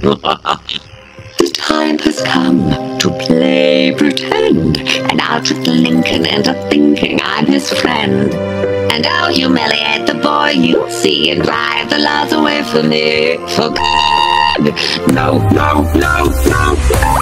The time has come to play pretend, and I'll trick Lincoln into thinking I'm his friend. And I'll humiliate the boy you'll see and drive the laws away from me for good. No, no, no, no.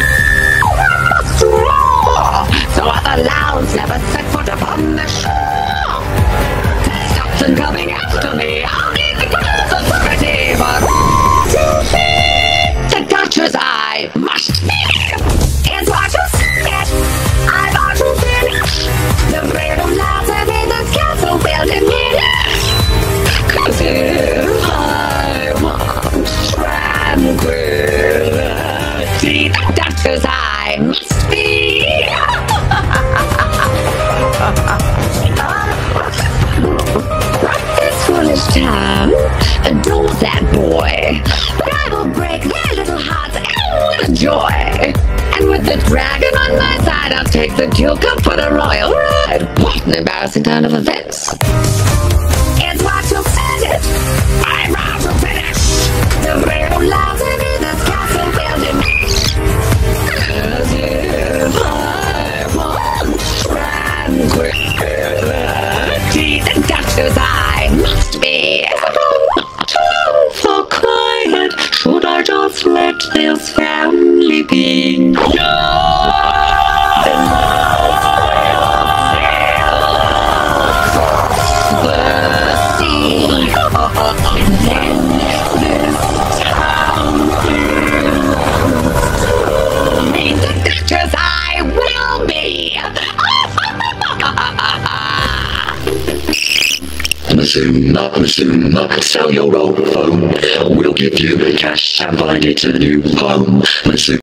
So other louds never set foot upon the shore. Stop them coming after me. I'll need the girls of liberty, but to see the Duchess I must be. It's what you said. I ought to finish the freedom laws have in this castle building minute. 'Cause if I want tranquility, the Duchess I must be. This foolish town adores that boy, but I will break their little hearts with joy. And with the dragon on my side, I'll take the Duke up for the royal ride. What an embarrassing turn of events. It's what you said it. I'm out to finish the real love in this castle building. 'Cause if I want tranquility, the Duchess I must be. For quiet, should I just let this family be? No! And then this town will be the Duchess I will be! Mazuma, sell your old phone. We'll give you cash and find it a new home.